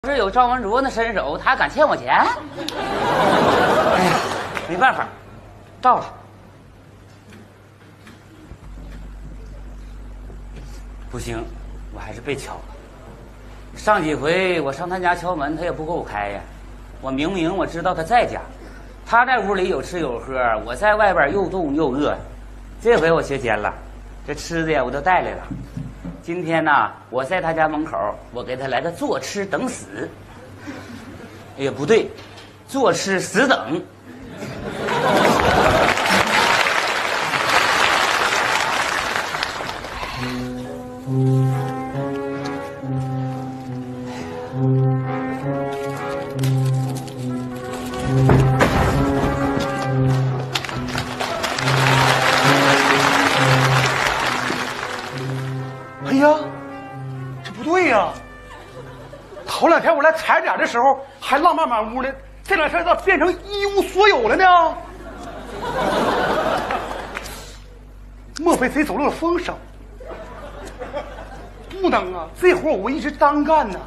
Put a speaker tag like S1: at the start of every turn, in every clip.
S1: 是有赵文卓那身手，他敢欠我钱？哎呀，没办法，照了。不行，我还是被敲了。上几回我上他家敲门，他也不给我开呀。我明明我知道他在家，他在屋里有吃有喝，我在外边又冻又饿。这回我学尖了，这吃的呀我都带来了。今天呢，我在他家门口，我给他来个坐吃等死。也不对，坐吃死等。
S2: 哎呀，这不对呀！头两天我来踩点的时候还浪漫满屋呢，这两天咋变成一无所有了呢？莫非谁走漏了风声？不能啊，这活我一直单干呢。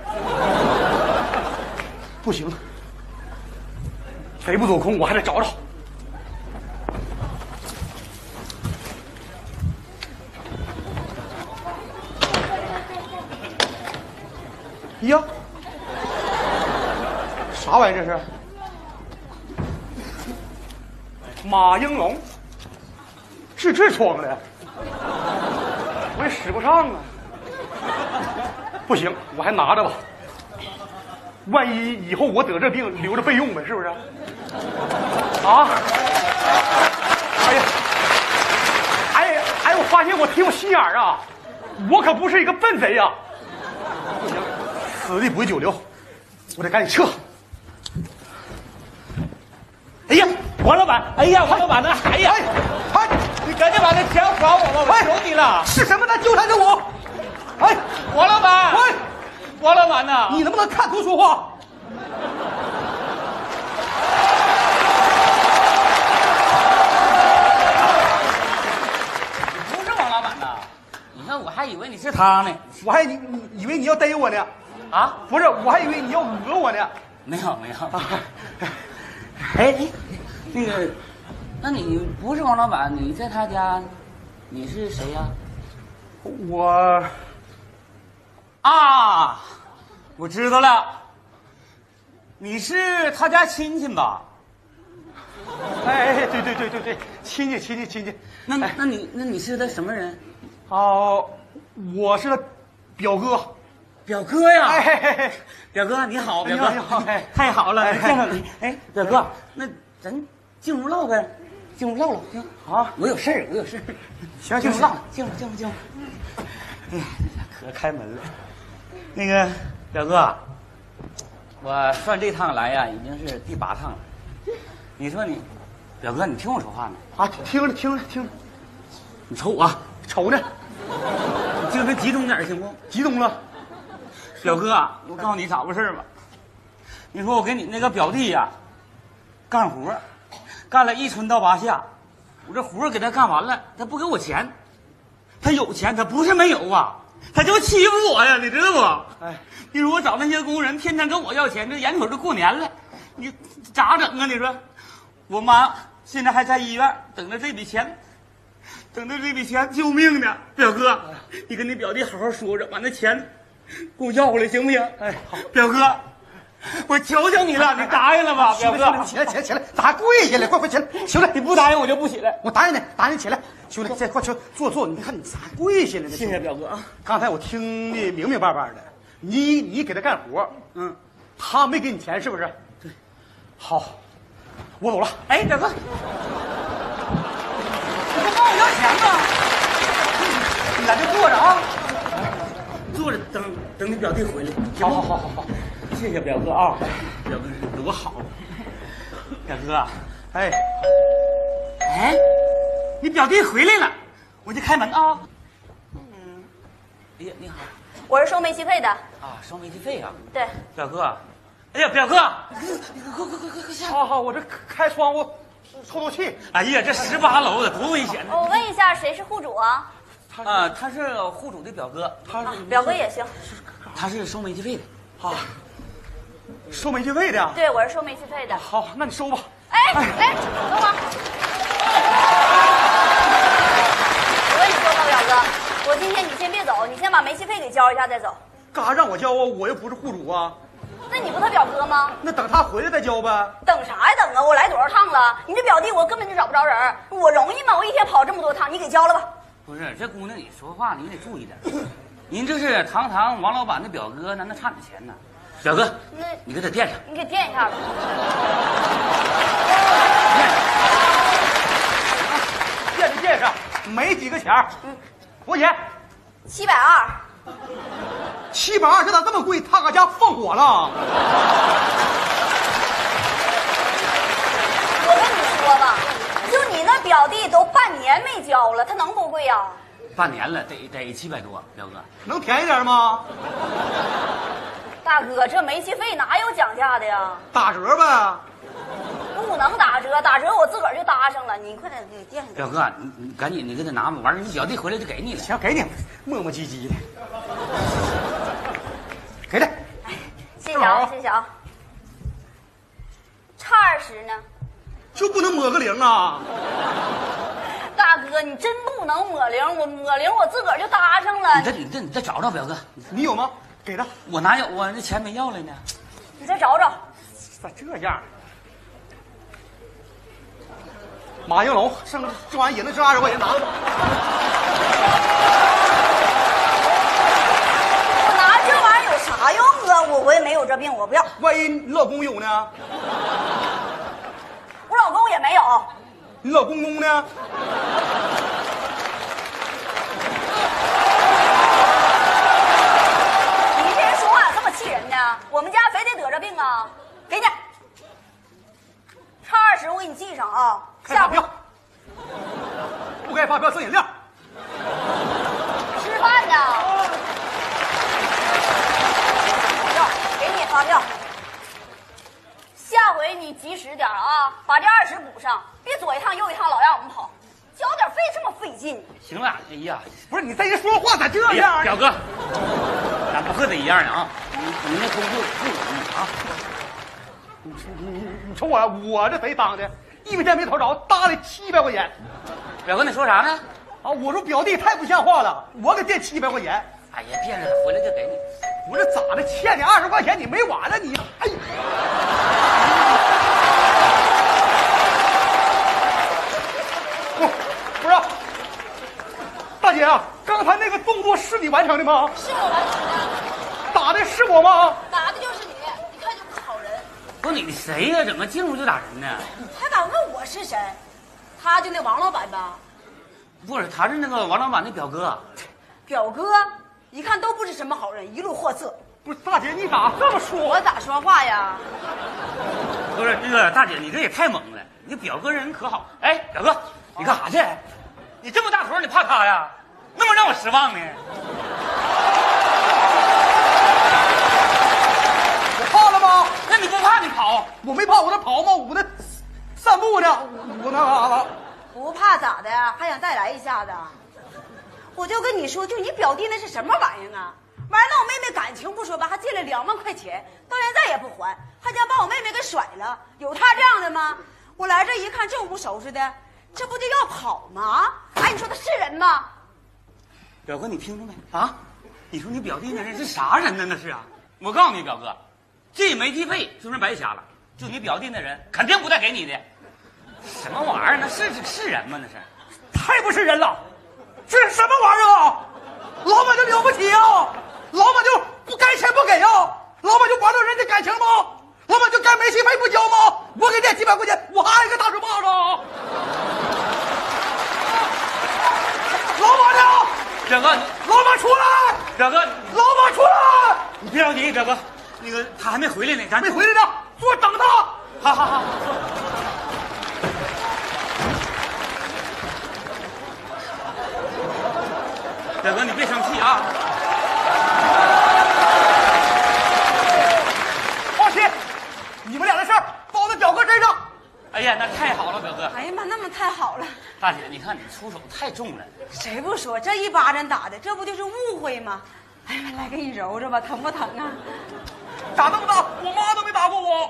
S2: 不行了，贼不走空，我还得找找。呀，啥玩意儿这是？马应龙治痔疮的，我也使不上啊。不行，我还拿着吧，万一以后我得这病留着备用呗，是不是？啊！哎，我发现我挺有心眼儿啊，我可不是一个笨贼呀。不行，此地不会久留，我得赶紧撤。
S1: 哎呀，王老板！哎呀，王老板呢？哎呀，你赶紧把那钱还我吧，我求你了！
S2: 是什么在纠缠着我？哎，
S1: 王老板！
S2: 喂，
S1: 王老板呢？
S2: 你能不能看图说话？
S1: 不是王老板呐！你看，我还以为你是他呢。
S2: 我还以为你要逮我呢。
S1: 啊？
S2: 不是，我还以为你要讹我呢。
S1: 没有没有。哎，那个，那你不是王老板，你在他家，你是谁呀？
S2: 我
S1: 啊，我知道了，你是他家亲戚吧？
S2: 哎，对，亲戚。
S1: 那你是他什么人？
S2: 哦，我是他表哥。
S1: 表哥呀！
S2: 哎，
S1: 表哥你好，表哥
S2: 你好，
S1: 太好了，
S2: 哎
S1: 见到你。哎，表哥，那咱进屋唠呗，进屋唠唠。行
S2: 啊，
S1: 我有事儿。
S2: 行，
S1: 进屋唠，进屋。哎呀，可开门了。那个表哥，我算这趟来呀，已经是第8趟了。你说你，表哥，你听我说话呢？
S2: 啊，听着。
S1: 你瞅我，
S2: 瞅呢，
S1: 你精神集中点行不？
S2: 激动了。
S1: 表哥，我告诉你咋回事吧？你说我给你那个表弟呀，干活，干了一春到8夏，我这活给他干完了，他不给我钱。他有钱，他不是没有啊，他就欺负我呀，你知道不？
S2: 哎，
S1: 你说我找那些工人，天天跟我要钱，这眼瞅着过年了，你咋整啊？你说，我妈现在还在医院等着这笔钱。救命呢！表哥，你跟你表弟好好说着，把那钱给我要回来行不行？
S2: 哎，好，
S1: 表哥，我求求你了，你答应了吧？表哥，
S2: 起来，咋还跪下来？快起来！兄弟，
S1: 你不答应我就不起来。
S2: 我答应你起来。兄弟，再快坐，你看你咋跪下来呢？
S1: 谢谢表哥啊！
S2: 刚才我听得明明白白的，你给他干活，他没给你钱是不是？
S1: 对。
S2: 好，我走了。
S1: 哎，表哥。你不跟我要钱吗？你在这坐着啊，坐着等你表弟回来。
S2: 好，
S1: 谢谢表哥啊，表哥是多好。表哥，
S2: 哎，
S1: 你表弟回来了，我就开门啊。哎呀，你好，
S3: 我是收煤气费的。
S1: 啊，收煤气费啊？
S3: 对。
S1: 表哥，哎呀，表哥，快下来！
S2: 好，我这开窗户透气。
S1: 哎呀，这18楼的多危险！
S3: 我问一下，谁是户主啊？
S1: 他是户主的表哥，
S2: 他是
S3: 表哥也行。
S1: 他是收煤气费的。
S2: 啊，收煤气费的。
S3: 对，我是收煤气费的。
S2: 好，那你收吧。
S3: 哎，等会儿。我跟你说吧，表哥，我今天你先别走，你先把煤气费给交一下再走。
S2: 干啥让我交啊？我又不是户主啊。
S3: 那你不他表哥吗？
S2: 那等他回来再交呗。
S3: 等啥呀等啊！我来多少趟了？你这表弟我根本就找不着人，我容易吗？我一天跑这么多趟，你给交了吧。
S1: 不是，这姑娘你说话你得注意点。您这是堂堂王老板的表哥呢，那差你钱呢。表哥，
S3: 那
S1: 你给他垫上。
S3: 你给垫一下吧。
S2: 垫上，没几个钱儿。多少钱
S3: 720。
S2: ？720，这咋这么贵？他搁家放火了。
S3: 我跟你说吧，就你那表弟都半年没交了，他能不贵呀？
S1: 半年了，得700多，表哥。
S2: 能便宜点吗？
S3: 大哥，这煤气费哪有讲价的呀？
S2: 打折呗。
S3: 不能打折，打折我自个儿就搭上了。你快点给垫上。
S1: 表哥，你赶紧你给他拿吧，完了你表弟回来就给你了。
S2: 行，给你，磨磨唧唧的。给他。
S3: 谢谢啊，谢谢啊。差20呢？
S2: 就不能抹个零啊？
S3: 大哥，你真不能抹零，我抹零我自个儿就搭上了。
S1: 你再找找表哥，
S2: 你有吗？给他。
S1: 我哪有？我那钱没要来呢。
S3: 你再找找。
S2: 咋这样？马应龙，剩这玩意也能挣20块钱，拿着吧。
S3: 我拿这玩意儿有啥用啊？我也没有这病，我不要。
S2: 万一你老公有呢？
S3: 我老公也没有。
S2: 你老公公呢？
S3: 你这人说话咋这么气人呢？我们家非得得这病啊？给你，差20我给你记上啊。
S2: 开发票，不开发票赠饮料。
S3: 吃饭呢？要给你发票。下回你及时点啊，把这20补上，别左一趟右一趟，老让我们跑，交点费这么费劲。
S1: 行了，哎呀，
S2: 不是你这一说话咋这样？
S1: 表哥，咱不和他一样的啊！你那工作不容易啊！
S2: 你瞅我这贼当的，一分钱没讨着，搭了700块钱。
S1: 表哥，你说啥呢？
S2: 啊，我说表弟太不像话了，我给垫700块钱。
S1: 哎呀，别人回来就给你。
S2: 我这咋的？欠你20块钱你没完了你？哎呀！不是，大姐啊，刚才那个动作是你完成的吗？
S3: 是我完成的，
S2: 打的是我吗？
S3: 打的就是你，一看就是好人。
S1: 不是你谁呀？怎么进屋就打人呢？
S3: 还敢问我是谁？他就那王老板吧？
S1: 不是，他是那个王老板的表哥。
S3: 表哥，一看都不是什么好人，一路货色。
S2: 不是，大姐你咋这么说？
S3: 我咋说话呀？
S1: 不是那个大姐，你这也太猛了！你表哥人可好？哎，表哥，你干啥去？你这么大头，你怕他呀？那么让我失望呢？
S2: 我怕了吗？
S1: 那你不怕你跑？
S2: 我没怕，我在跑吗？我在散步呢，我那啥。
S3: 不怕咋的？还想再来一下子？我就跟你说，就你表弟那是什么玩意儿啊？完了，我妹妹感情不说吧，还借了2万块钱，到现在也不还，还想把我妹妹给甩了。有他这样的吗？我来这一看，这屋收拾的，这不就要跑吗？哎，你说他是人吗？
S1: 表哥，你听着没啊？你说你表弟那人是啥人呢？那是啊！我告诉你，表哥，这煤气费就是白瞎了。就你表弟那人，肯定不带给你的。什么玩意儿？那是人吗？那是，
S2: 太不是人了！这是什么玩意儿啊？老板就了不起啊？老板就不该钱不给啊？老板就玩到人家感情吗？老板就该煤气费不交吗？我给这700块钱，我还一个大嘴巴子啊！老板呢？
S1: 表哥，
S2: 老板出来！
S1: 表哥，
S2: 老板出来！
S1: 你别着急，表哥，那个他还没回来呢，咱
S2: 没回来呢，坐等他。
S1: 好好好。表哥，你别生气啊！
S2: 放心，你们俩的事儿包在表哥身上。
S1: 哎呀，那太好了，表哥。
S3: 哎呀妈，那么太好了！
S1: 大姐，你看你出手太重了。
S3: 谁不说这一巴掌打的，这不就是误会吗？哎呀，来给你揉揉吧，疼不疼啊？
S2: 打那么大，我妈都没打过我。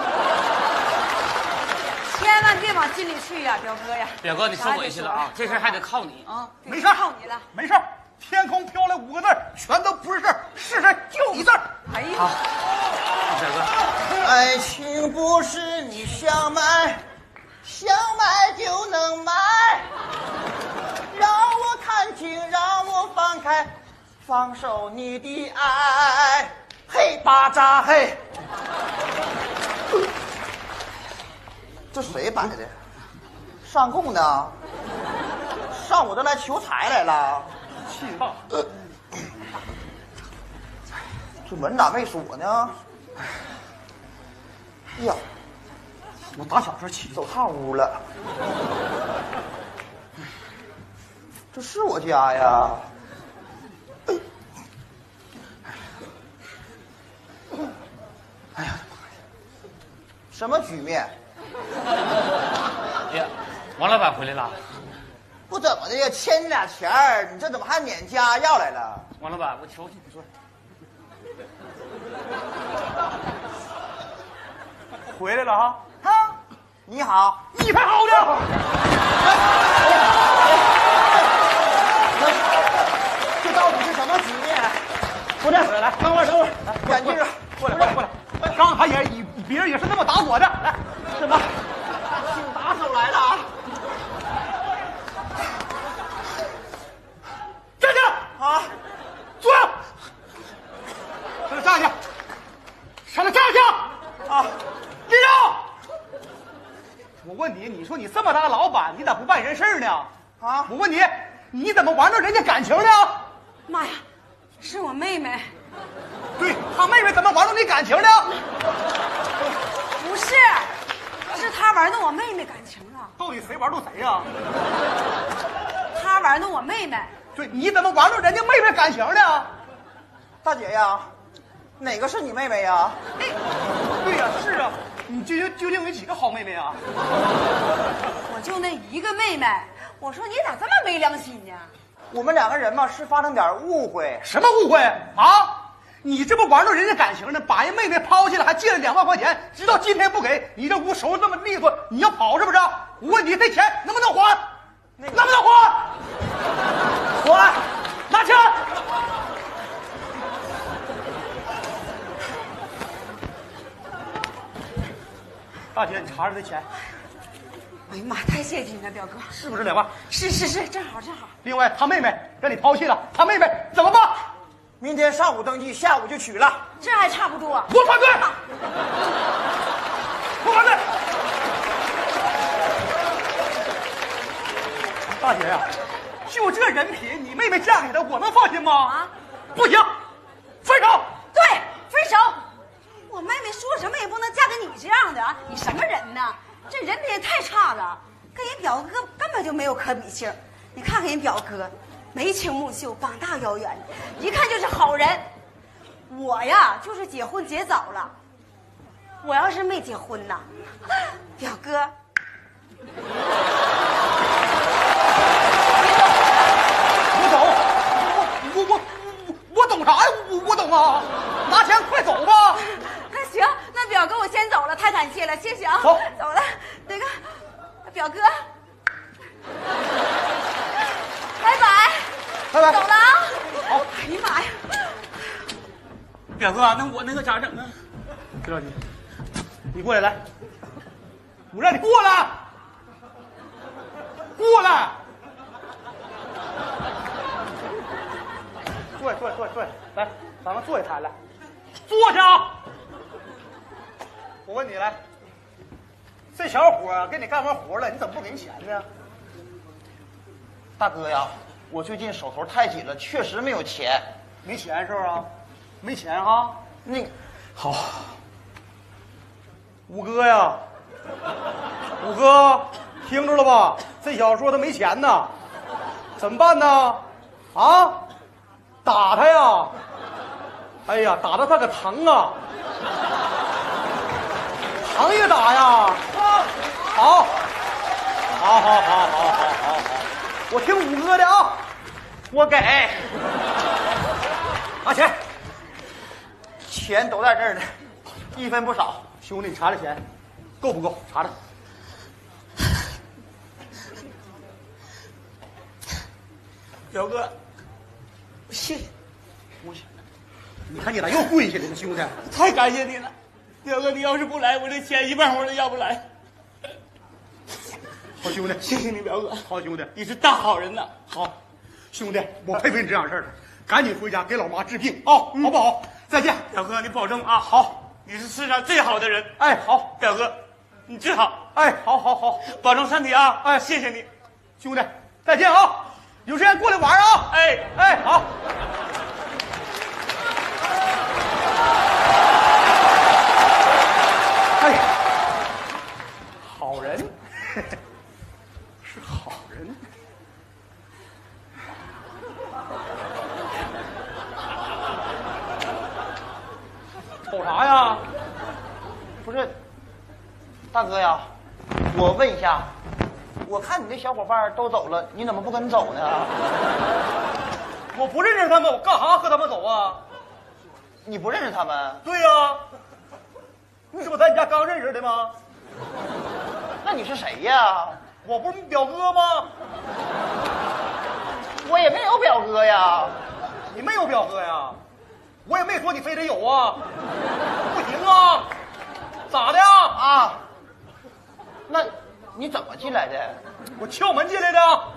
S3: 千万别往心里去呀，表哥呀！
S1: 表哥，你受委屈了啊，这事还得靠你啊。
S2: 没事儿，
S3: 靠你了，
S2: 没事儿。天空飘来5个字，全都不是事儿，是事儿就一字儿。
S3: 哎呀，
S1: 好，表哥，
S4: 爱情不是你想买就能买，让我看清，让我放开，放手你的爱，嘿巴扎嘿。这谁摆的？上供呢？上我这来求财来了？
S2: 气大！
S4: 这门咋没锁呢？哎呀，
S2: 我打小时候起
S4: 走岔屋了。这是我家呀？哎呀，什么局面？
S1: 哎呀，王老板回来了。
S4: 不怎么的呀，欠你俩钱儿，你这怎么还撵家要来了？
S1: 王老板，我求你说，
S2: 回来了哈。
S4: 哈，你好，
S2: 你才好呢！
S4: 这到底是什么局面？
S2: 过来，来，等会儿，
S4: 来，赶紧
S2: 过来。刚才别人也是那么打我的，来，
S4: 什么？请打手来了啊！
S2: 站起来！
S4: 啊，
S2: 坐下！上来站下！上来站下！
S4: 啊，
S2: 立正！我问你，你说你这么大个老板，你咋不办人事呢？
S4: 啊，
S2: 我问你，你怎么玩弄人家感情呢？
S3: 妈呀，是我妹妹。
S2: 对，他妹妹怎么玩弄你感情呢？
S3: 不是，是他玩弄我妹妹感情了。
S2: 到底谁玩弄谁呀？
S3: 他玩弄我妹妹。
S2: 对，你怎么玩弄人家妹妹感情呢？
S4: 大姐呀，哪个是你妹妹呀？
S2: 对呀，是啊，你究竟有几个好妹妹啊？
S3: 我就那一个妹妹，我说你咋这么没良心呢？
S4: 我们2个人嘛是发生点误会。
S2: 什么误会啊？你这不玩弄人家感情呢？把人妹妹抛弃了，还借了2万块钱，直到今天不给，你这屋收拾这么利索，你要跑是不是？我问你，这钱能不能还？能不能还？还！拿钱！大姐，你查查这钱，
S3: 哎呀妈，太谢谢你了，表哥。
S2: 是不是2万？
S3: 是，正好。
S2: 另外，他妹妹让你抛弃了，他妹妹怎么办？
S4: 明天上午登记，下午就娶了。
S3: 这还差不多。
S2: 我反对！我反对！大姐呀，就这人品，你妹妹嫁给他，我能放心吗？
S3: 啊，
S2: 不行，分手！
S3: 对，分手。我妹妹说什么也不能嫁给你这样的啊！你什么人呢？这人品也太差了，跟人表哥根本就没有可比性。你看看人表哥，眉清目秀，膀大腰圆，一看就是好人。我呀，就是结婚结早了。我要是没结婚呐，表哥，
S2: 我懂啥呀？我懂啊！拿钱快走吧！
S3: 那行，那表哥我先走了，太感谢了，谢谢啊。
S2: 走
S3: 了。那个，表哥，拜拜。走了啊。
S2: 好。
S3: 哎呀妈呀！
S1: 表哥，那我那个咋整啊？
S2: 不着急，你过来，我让你过来，过来。坐，来，咱们坐一台来，坐下。我问你来，这小伙给你干完活了，你怎么不给人钱呢？
S4: 大哥呀，我最近手头太紧了，确实没有钱。
S2: 没钱是不是啊？没钱哈？
S4: 那个，
S2: 好，五哥呀，五哥，听着了吧？这小子说他没钱呢，怎么办呢？啊，打他呀！哎呀，打他可疼啊！疼也打呀！好，我听五哥的啊，我给，拿钱。
S4: 钱都在这儿呢，一分不少。
S2: 兄弟，你查查钱，够不够？查查。
S5: 表哥，谢谢，
S2: 你看你咋又跪下了呢，兄弟？
S5: 太感谢你了，表哥，你要是不来，我这钱一半我都要不来。
S2: 好兄弟，
S5: 谢谢你，表哥，
S2: 好兄弟，
S5: 你是大好人呐。
S2: 好兄弟，我佩服你这样事儿，赶紧回家给老妈治病啊，好不好？再见，
S5: 表哥，你保重啊。好，你是世上最好的人。
S2: 哎，好，
S5: 表哥，你治好。
S2: 哎，好好好，
S5: 保重身体啊。
S2: 哎，
S5: 谢谢你，
S2: 兄弟，再见啊！有时间过来玩啊！
S5: 哎
S2: 哎，好。哎，好人，是好人。瞅啥呀？
S4: 不是，大哥呀，我问一下，我看你那小伙伴都走了，你怎么不跟走呢？
S2: 我不认识他们，我干啥和他们走啊？
S4: 你不认识他们？
S2: 对呀、你这不在你家刚认识的吗？
S4: 那你是谁呀？
S2: 我不是你表哥吗？
S4: 我也没有表哥呀。
S2: 你没有表哥呀？我也没说你非得有啊。不行啊，咋的呀？
S4: 啊，那你怎么进来的？
S2: 我撬门进来的。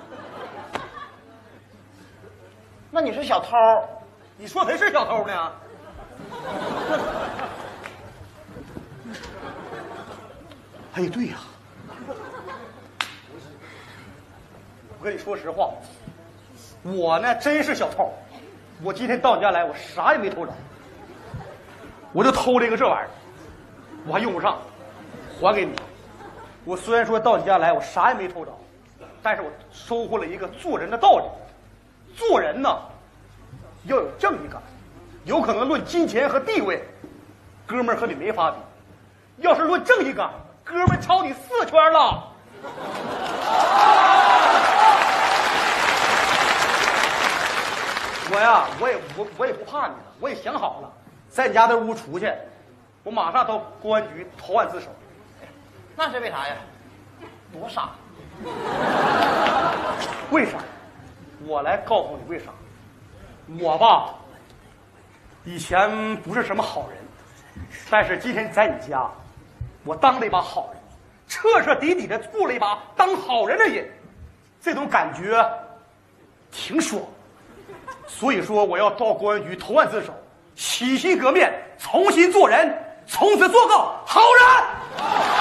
S4: 那你是小偷？
S2: 你说谁是小偷呢？哎，对呀，我跟你说实话，我呢真是小偷。我今天到你家来，我啥也没偷着，我就偷了一个这玩意儿，我还用不上，还给你。我虽然说到你家来，我啥也没偷着，但是我收获了一个做人的道理。做人呢，要有正义感。有可能论金钱和地位，哥们儿和你没法比；要是论正义感，哥们儿超你4圈了。我呀，我也不怕你了，我也想好了，在你家的屋出去，我马上到公安局投案自首。
S4: 那是为啥呀？多傻！
S2: 为啥？我来告诉你为啥。我吧，以前不是什么好人，但是今天在你家，我当了一把好人，彻彻底底的做了一把当好人的瘾，这种感觉挺爽。所以说，我要到公安局投案自首，洗心革面，重新做人，从此做个好人。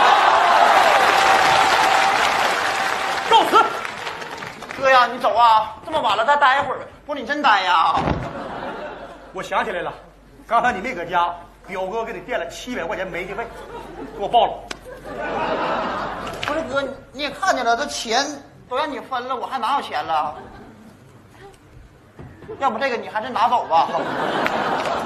S2: 告辞。
S4: 哥呀，你走啊！这么晚了，再待一会儿呗。不是你真待呀？
S2: 我想起来了，刚才你没搁家，表哥给你垫了700块钱煤气费，给我报了。
S4: 不是哥，你也看见了，这钱都让你分了，我还哪有钱了？要不这个你还是拿走吧。